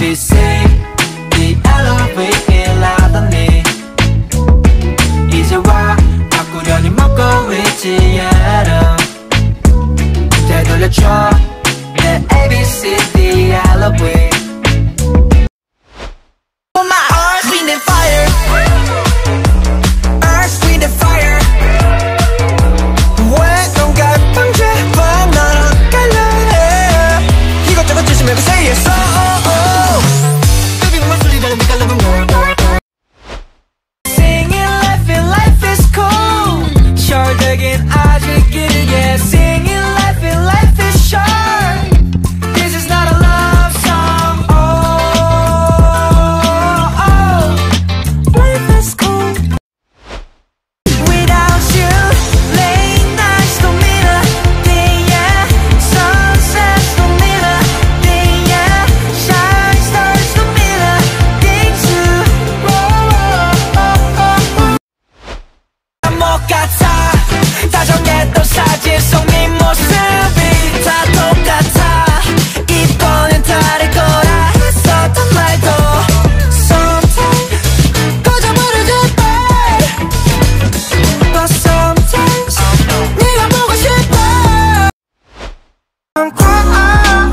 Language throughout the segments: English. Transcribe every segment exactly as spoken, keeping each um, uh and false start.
B C D 엘리베이터 라더니 이제 와 바꾸려니 먹고 있지 yeah. 되돌려줘 내 A B C D 엘리베이터. 다정했던 사진 속 네 모습이 다 똑같아. 이번엔 다를 거라 했었던 말도 Sometimes 꺼져버리지 But sometimes 네가 보고 싶어. I'm crying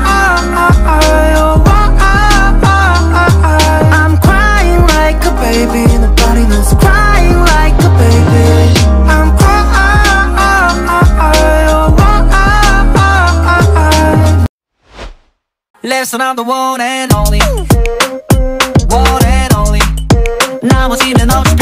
I'm crying like a baby. Nobody knows I'm crying like a baby. I'm Listen, I'm the one and only, one and only. 나머지는 없지.